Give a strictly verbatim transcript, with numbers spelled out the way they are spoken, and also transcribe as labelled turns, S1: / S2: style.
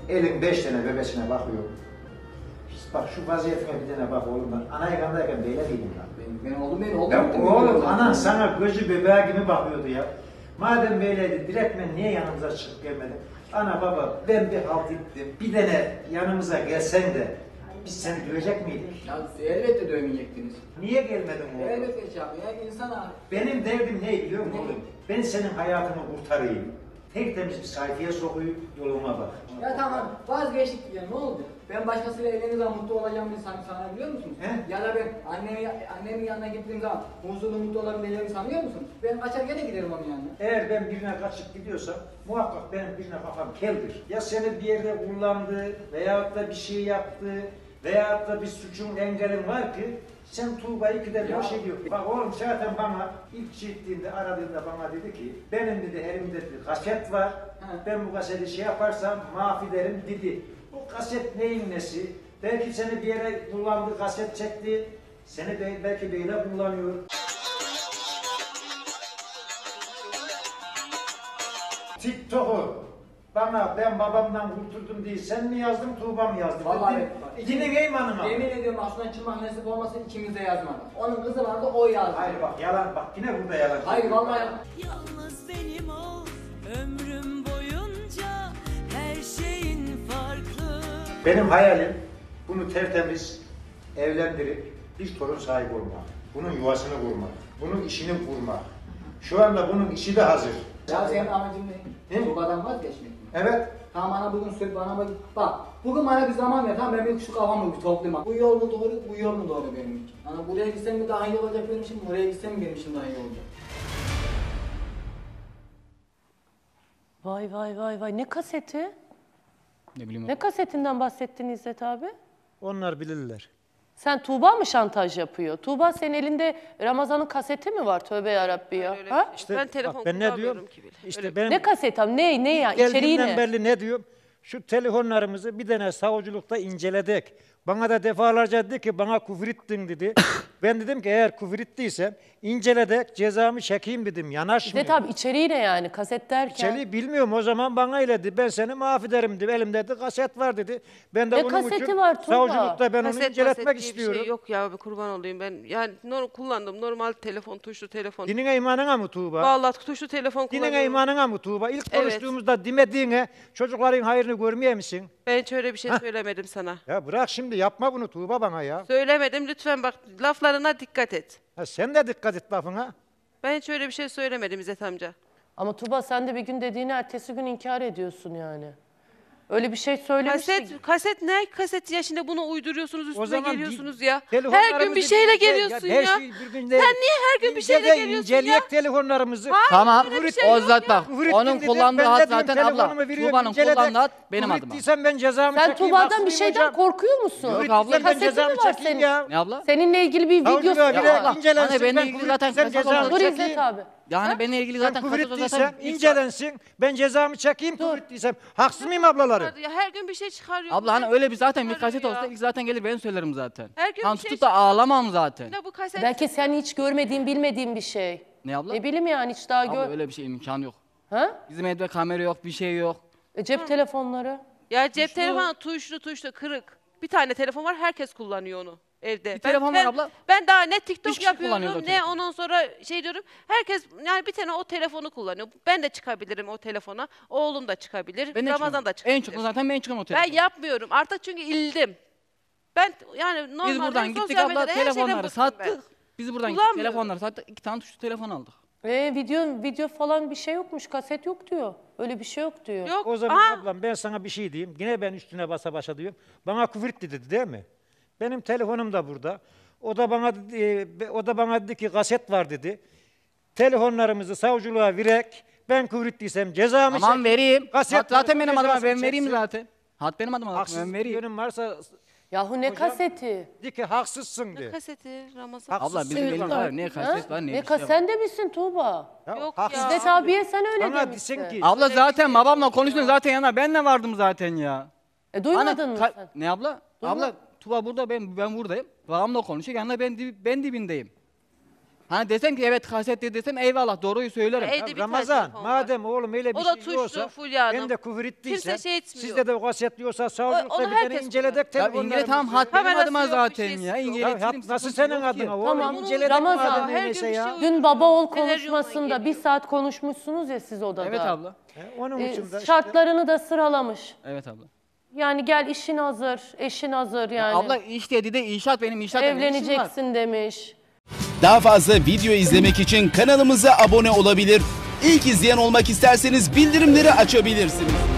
S1: Elin beş tane bebesine bakıyor. Bak şu vaziyetine bir tane bak oğlum ben. Ana ekrandayken böyle değilim lan.
S2: Ben, ben oğlum ben oğlum.
S1: Ya oğlum anan sana gözü bebeği gibi bakıyordu ya. Madem böyleydi direktmen niye yanımıza çıkıp gelmedin? Ana baba ben bir halt ettim. Bir tane yanımıza gelsen de biz seni dövecek miydik?
S2: Ya elbette dövmeyecektiniz.
S1: Niye gelmedin oğlum?
S2: Elbette şey yapın ya insana.
S1: Benim derdim ne biliyor musun
S2: Ne?
S1: oğlum? Ben senin hayatını kurtarayım. Tertemiz bir sayfaya sokuyup yoluma bak.
S2: Ya tamam vazgeçtik ya ne oldu? Ben başkasıyla evlendiğim zaman mutlu olacağımı san sanabiliyor musun?
S1: He?
S2: Ya da ben annemi, annemin yanına gittiğim zaman huzurlu mutlu olabileceğimi sanıyor musun? Ben kaçar gene giderim onun yanına.
S1: Eğer ben birine kaçıp gidiyorsam muhakkak benim birine kafam keldir. Ya seni bir yerde kullandı veyahut da bir şey yaptı veyahut da bir suçun engelin var ki sen Tuğba'yı ikide bir şey diyor. Bak oğlum zaten bana ilk çektiğinde aradığında bana dedi ki benim dedi elimde bir kaset var.
S2: He.
S1: Ben bu kaseti şey yaparsam mahvederim dedi. Bu kaset neyin nesi? Belki seni bir yere kullandı, kaset çekti. Seni de, belki böyle kullanıyor. TikTok'u bana ben babamdan kurtuldum diye sen mi yazdın, Tuğba mı yazdı?
S2: Vallahi
S1: Din-
S2: bak,
S1: Dinin eymanıma.
S2: Yemin ediyorum aslında çıkmak nasip olmasın ikimiz de yazmadı. Onun kızı vardı o yazdı.
S1: Hayır bak yalan bak yine burada yalan.
S2: Hayır vallahi yalan.
S3: Yalnız benim ol ömrüm boyunca her şeyin farklı.
S1: Benim hayalim bunu tertemiz evlendirip bir torun sahibi olmak. Bunun yuvasını kurmak. Bunun işini kurmak. Şu anda bunun işi de hazır.
S2: Ya senin amacın ne?
S1: He?
S2: Babadan vazgeçmek mi?
S1: Evet.
S2: Tamam bana bugün söyle bana bak. Bak bugün bana bir zaman ver tamam ben bir şu kafamı bir toplayayım. Bu yol mu doğru bu yol mu doğru benim için? Hani buraya gitsem mi daha iyi olacak benim için buraya gitsem mi benim için daha iyi olacak?
S4: Vay vay vay vay ne kaseti?
S5: Ne bileyim.
S4: Ne kasetinden bahsettin İzzet abi?
S1: Onlar bilirler.
S4: Sen Tuğba mı şantaj yapıyor? Tuğba senin elinde Ramazan'ın kaseti mi var? Tövbe yarabbi ya.
S6: Öyle
S4: Ha?
S6: bir- ben telefon
S1: bak, ben ne
S6: kullanmıyorum
S1: diyorum?
S6: ki bile.
S1: İşte
S6: Öyle-
S1: ben
S4: Ne kaseti abi? Ne, ne ya? İçeriği
S1: geldiğimden
S4: ne?
S1: belli ne diyorum? Şu telefonlarımızı bir tane savcılıkta inceledik. Bana da defalarca dedi ki bana küfür ettin dedi. Ben dedim ki eğer küfür ettiysem inceledik cezamı çekeyim dedim. Yanaşmıyor.
S4: İzzet abi içeriği ne yani? Kaset derken?
S1: İçeriği bilmiyorum o zaman bana öyle dedi. Ben seni mahvederim dedi. Elimde de kaset var dedi. Ben de
S4: Ne
S1: bunun
S4: kaseti
S1: için
S4: var Tuğba?
S1: savcılıkta ben onu
S6: Kaset,
S1: inceletmek
S6: kaset diye bir
S1: istiyorum.
S6: şey yok ya kurban olayım ben. Yani nor kullandım normal telefon, tuşlu telefon.
S1: Dinine imanına mı Tuğba?
S6: Vallahi tuşlu telefon
S1: Dinine
S6: kullanıyorum.
S1: imanına mı Tuğba? İlk
S6: Evet.
S1: konuştuğumuzda demediğine çocukların hayrını görmeye misin?
S6: Ben hiç öyle bir şey söylemedim sana.
S1: Ya bırak şimdi yapma bunu Tuğba bana ya.
S6: Söylemedim lütfen bak laflarına dikkat et.
S1: Ha, sen de dikkat et lafına.
S6: Ben hiç öyle bir şey söylemedim İzzet amca.
S4: Ama Tuğba sen de bir gün dediğini ertesi gün inkar ediyorsun yani. Öyle bir şey söylemiştik.
S6: Kaset, kaset ne? Kaset ya şimdi bunu uyduruyorsunuz üstüne
S1: zaman
S6: geliyorsunuz
S1: di-
S6: ya. Her gün
S1: telefonlarımızı
S6: bir şeyle
S1: bir-
S6: geliyorsun ya.
S1: her şey birbirine-
S6: Sen niye her gün bir şeyle
S1: İnce de
S6: geliyorsun
S1: inceleyek
S6: ya?
S1: telefonlarımızı.
S5: Tamam.
S6: öyle bir şey
S5: O
S6: yok
S5: zaten bak.
S1: Küfür ettin
S5: Onun
S1: dedi,
S5: kullandığı
S1: ben de
S5: hat
S1: diyorum,
S5: zaten abla.
S1: telefonumu veriyorum,
S5: Tuğba'nın
S1: inceledik.
S5: kullandığı hat benim
S1: Küfür
S5: adıma.
S1: ettiysen ben cezamı
S4: Sen
S1: çekeyim.
S4: Tuğba'dan bir
S1: haksız
S4: şeyden
S1: mıyım hocam?
S4: korkuyor musun?
S5: Yok
S1: Küfür
S5: abla,
S1: ettiysen ben
S4: kaseti mi
S1: cezamı
S4: var
S1: çekeyim
S4: senin?
S1: ya.
S5: Ne abla?
S4: Seninle ilgili bir
S1: Savcılığa
S4: videosu
S1: bile
S4: var.
S5: abla,
S1: incelensin.
S5: hani benimle
S1: Ben
S5: ilgili
S1: küfür
S5: zaten
S1: ettiysem
S5: kaset
S1: cezamı
S5: olmadı.
S4: Dur
S1: çekeyim.
S4: İzzet abi.
S5: Yani benimle ilgili
S1: Sen
S5: zaten
S1: küfür
S5: kaset
S1: ettiysem
S5: zaten ilk
S1: incelensin. Ben cezamı çekeyim küfür ettiysem. Haksız mıyım ablaları?
S6: Ya her gün bir şey çıkarıyor.
S5: Abla hani öyle bir zaten bir
S6: Çıkarıyor
S5: kaset
S6: ya.
S5: olsa ilk zaten gelir ben söylerim zaten.
S6: Her gün
S5: Hani
S6: bir şey
S5: tutup da
S6: çıkıyor.
S5: ağlamam zaten.
S6: Ne bu kaset?
S4: Belki sen hiç görmediğin, bilmediğin bir şey.
S5: Ne abla?
S4: Ne bileyim yani hiç daha
S5: Abla
S4: gör...
S5: öyle bir şey imkanı yok.
S4: Ha?
S5: Bizim evde kamera yok, bir şey yok.
S4: E, cep telefonları.
S6: Ya cep telefonu tuşlu tuşlu kırık. Bir tane telefon var herkes kullanıyor onu evde.
S5: Bir telefon var
S6: ben,
S5: abla.
S6: Ben daha ne TikTok
S5: Üç kişi kullanıyordu
S6: yapıyorum
S5: o
S6: ne
S5: telefonu.
S6: ondan sonra şey diyorum. Herkes yani bir tane o telefonu kullanıyor. Ben de çıkabilirim o telefona. Oğlum da çıkabilir.
S5: Ben de
S6: Ramazan
S5: çıkamam.
S6: da çıkabilir.
S5: En çok zaten ben çıkamam o
S6: Ben
S5: telefonu.
S6: yapmıyorum artık çünkü ildim. Ben yani normalde
S5: Biz buradan gittik
S6: sosyal
S5: abla
S6: medyada her şeyden
S5: telefonları
S6: bıktım ben.
S5: sattık. Biz buradan gittik
S6: Kullanmıyorum.
S5: telefonları sattık. İki tane tuşlu telefon aldık.
S4: E, video video falan bir şey yokmuş. Kaset yok diyor. Öyle bir şey yok diyor.
S6: Yok.
S1: O zaman
S6: aha.
S1: ablam ben sana bir şey diyeyim. Yine ben üstüne basa başa diyorum. Bana küfür etti dedi değil mi? Benim telefonum da burada. O da bana dedi, e, o da bana dedi ki kaset var dedi. Telefonlarımızı savcılığa verek. Ben küfür ettiysem cezamı
S5: Tamam
S1: çek-
S5: vereyim.
S1: Kaset
S5: Hat zaten
S1: var,
S5: benim adıma
S1: cezasını
S5: ben vereyim
S1: çeksin.
S5: zaten. Hat benim adıma
S1: Haksız
S5: ben vereyim.
S1: yönüm varsa
S4: Yahu ne
S1: Hocam-
S4: kaseti?
S1: de ki haksızsın
S6: Ne
S1: de.
S6: kaseti Ramazan?
S1: Haksız.
S5: Abla bizim
S1: Evet,
S5: elimizde
S1: tamam.
S5: var ne
S4: Ha?
S5: kaset var ne,
S4: Ne
S5: bir şey
S4: kas
S5: var.
S4: sen de misin Tuğba?
S1: Ya,
S6: Yok
S1: haksız.
S6: ya.
S4: İzzet abiye sen öyle
S1: Bana
S4: demişsin.
S1: desin ki.
S5: Abla zaten
S6: şey
S5: babamla
S6: yok
S5: konuştun
S6: ya.
S5: zaten yana ben de vardım zaten ya.
S4: E duymadın
S5: Hani
S4: mı
S5: ka-
S4: sen?
S5: Ne abla?
S4: Duyma-
S5: Abla Tuba burada ben ben buradayım. Babamla konuşuyor yanında ben dib- ben dibindeyim. Hani desem ki evet kasettir desem eyvallah doğruyu söylerim.
S6: Evde
S1: Ya
S6: bir tane
S1: Ramazan
S6: telefon var.
S1: madem oğlum öyle bir
S6: O da
S1: şey
S6: tuşlu,
S1: yoksa
S6: Fulya Hanım.
S1: ben de küfür ettiysem
S6: Kimse şey etmiyor.
S1: sizde de o kasetliyorsa savcılıkta
S6: onu
S1: bir tane
S6: herkes
S1: inceledik
S5: Ya
S1: telefonlarımızı.
S5: İngiliz tamam hat benim
S6: Kamerası
S5: adıma
S6: yok, bir
S5: zaten
S6: şeysi
S5: ya.
S6: yok.
S5: İngiliz
S1: Ya
S5: iletişim
S1: hat nasıl
S5: sıkıntı
S1: senin
S5: yok ki.
S1: adına oğlum?
S4: Tamam.
S1: İnceledik
S4: Ramazan,
S1: madem
S6: her gün
S1: öyleyse
S6: bir
S1: ya.
S6: şey
S4: Dün baba oğul
S6: Televizyondan
S4: konuşmasında bir
S6: geliyor.
S4: saat konuşmuşsunuz ya siz odada.
S5: Evet abla.
S1: He, Onun
S4: Ee,
S1: için de işte-
S4: şartlarını da sıralamış.
S5: Evet abla.
S4: Yani gel işin hazır, eşin hazır yani.
S5: Abla iş dedi de inşaat benim inşaat benim işim var.
S4: Evleneceksin demiş.
S7: Daha fazla video izlemek için kanalımıza abone olabilir. İlk izleyen olmak isterseniz bildirimleri açabilirsiniz.